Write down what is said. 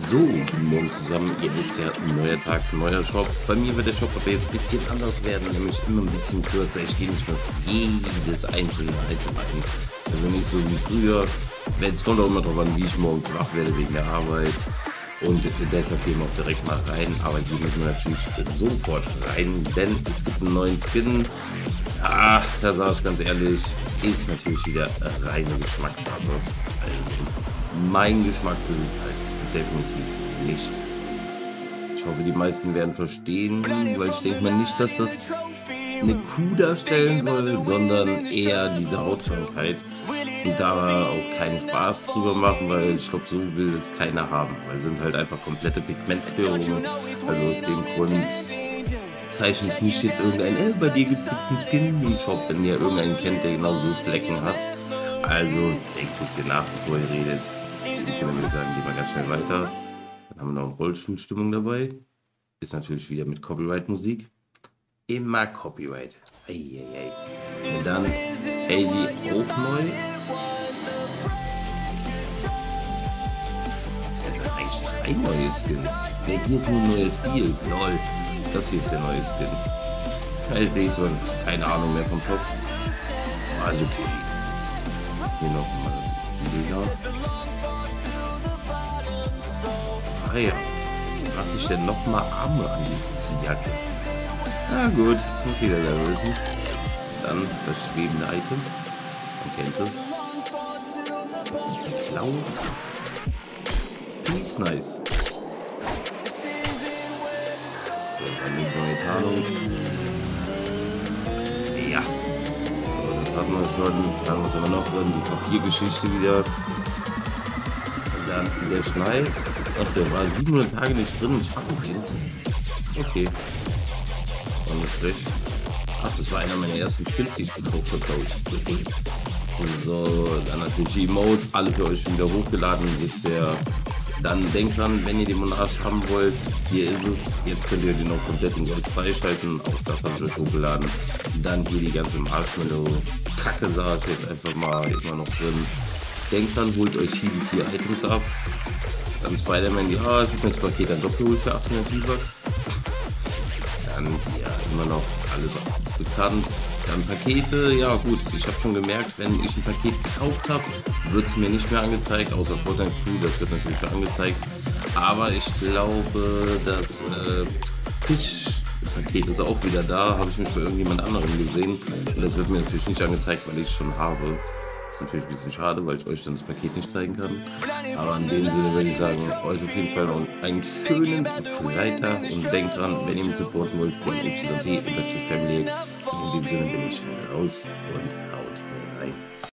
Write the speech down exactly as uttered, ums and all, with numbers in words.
So, guten Morgen zusammen. Ihr wisst ja, neuer Tag, neuer Shop. Bei mir wird der Shop aber jetzt ein bisschen anders werden, nämlich immer ein bisschen kürzer. Ich gehe nicht mehr auf jedes einzelne Item ein. Also nicht so wie früher. Es kommt auch immer darauf an, wie ich morgens wach werde wegen der Arbeit. Und deshalb gehen wir auch direkt mal rein. Aber hier müssen wir natürlich sofort rein, denn es gibt einen neuen Skin. Ach, da sage ich ganz ehrlich, ist natürlich wieder reine Geschmackssache. Also mein Geschmack ist es halt definitiv nicht. Ich hoffe, die meisten werden verstehen, weil ich denke mal nicht, dass das eine Kuh darstellen soll, sondern eher diese Hautkrankheit. Und da auch keinen Spaß drüber machen, weil ich glaube, so will es keiner haben. Weil es sind halt einfach komplette Pigmentstörungen. Also aus dem Grund zeichnet nicht jetzt irgendein, äh, bei dir gibt es jetzt einen Skin im Shop, wenn ihr irgendeinen kennt, der genau so Flecken hat. Also denkt ein bisschen nach, bevor ihr redet. Ich würde sagen, gehen wir ganz schnell weiter. Dann haben wir noch Rollstuhlstimmung dabei. Ist natürlich wieder mit Copyright-Musik. Immer Copyright. Eieiei. Und dann Heidi auch neu. Das sind eigentlich drei neue Skins. Ne, hier ist nur ein neuer Stil. Lol. Das hier ist der neue Skin. Ich sehe schon, keine Ahnung mehr vom Shop. Also okay. Hier nochmal Lila. Ah ja. Macht sich denn nochmal Arme an die Jacke? Na gut, muss jeder ja wissen. Dann das schwebende Item. Man kennt es. Blau. Die ist nice. So, dann die neue Tarnung. Ja. So, das haben wir schon. Dann was haben wir noch drin? Die Papiergeschichte wieder. Und dann der Schneid. Ach, der war siebenhundert Tage nicht drin. Ich fand ihn. Okay. War nicht schlecht. Ach, das war einer meiner ersten Skins, die ich gekauft habe, glaube ich. Okay. Und so, dann natürlich die Emotes. Alle für euch wieder hochgeladen. Ist der. Dann denkt dran, wenn ihr den Monarch haben wollt, hier ist es. Jetzt könnt ihr den auch komplett in Gold freischalten. Auch das habe ich euch hochgeladen. Dann hier die ganze Marshmallow-Kacke, sage ich jetzt einfach mal, ist mal noch drin. Denkt dran, holt euch hier die vier Items ab. Dann Spider-Man, ja, ich habe mir das Paket dann doch geholt für achthundert V-Bucks. Dann, ja, immer noch alles bekannt. Dann Pakete, ja gut, ich habe schon gemerkt, wenn ich ein Paket gekauft habe, wird es mir nicht mehr angezeigt, außer Fortnite Crew, das wird natürlich schon angezeigt. Aber ich glaube, das äh, Fisch-Paket ist auch wieder da, habe ich mich bei irgendjemand anderem gesehen. Und das wird mir natürlich nicht angezeigt, weil ich es schon habe. Das ist natürlich ein bisschen schade, weil ich euch dann das Paket nicht zeigen kann. Aber in dem Sinne würde ich sagen, euch auf jeden Fall noch einen schönen Freitag und denkt dran, wenn ihr mich supporten wollt, klickt Y T und Family. In dem Sinne bin ich raus und haut rein.